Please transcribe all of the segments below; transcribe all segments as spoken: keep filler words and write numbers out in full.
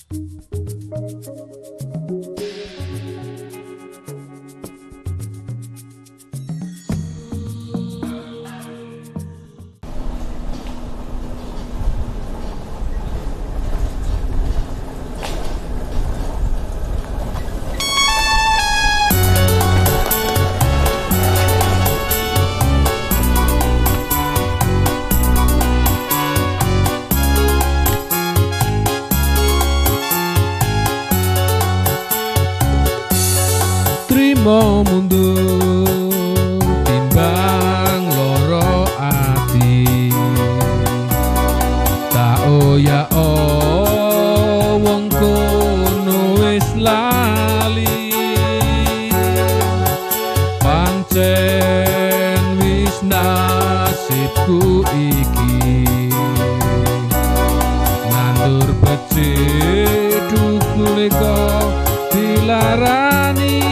Trimo mundur timbang loro ati, tak oyak wong kono wis lali, pancen wis nasibku iki nandur becik dukule kok dilarani.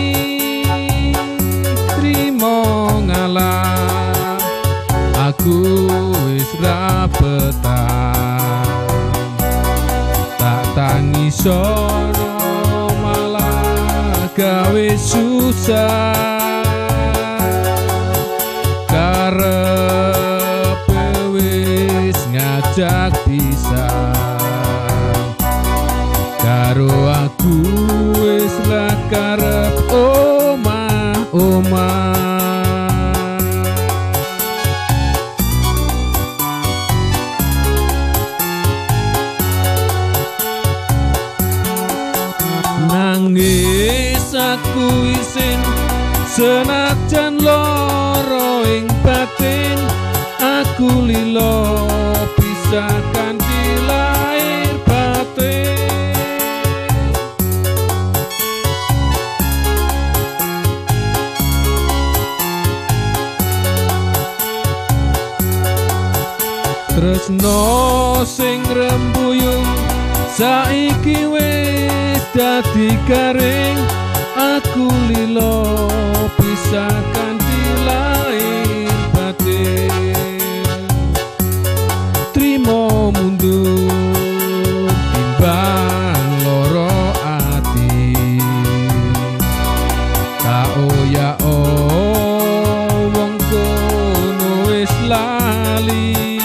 Aku wis ra betah, tak tangisono malah gawe susah, karepe wis ngajak pisah, karo aku wis ra karep omah-omah. Nangis aku isin senajan loro ing batin, aku lilo pisahkan di lahir batin. Tresno sing rembuyung saiki wis dadi garing, aku lilo pisahkan di lahir batin. Trimo mundur timbang loro ati, tak oyak wong kono wis lali,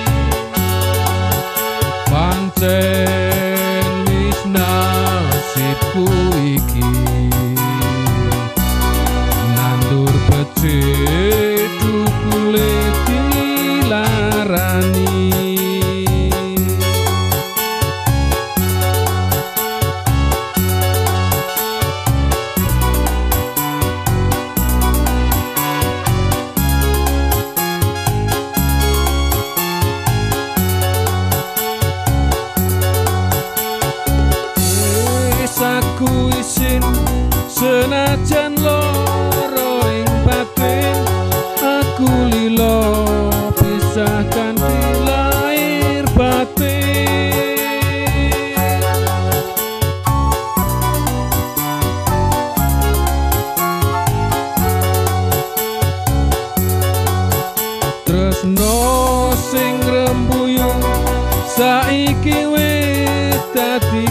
pancen wis nasibku iki nandur becik dukule dilarani. Aku isin senajan loro ing batin, aku lilo pisahkan di lahir batin. Tresno sing rembuyung saiki wis dadi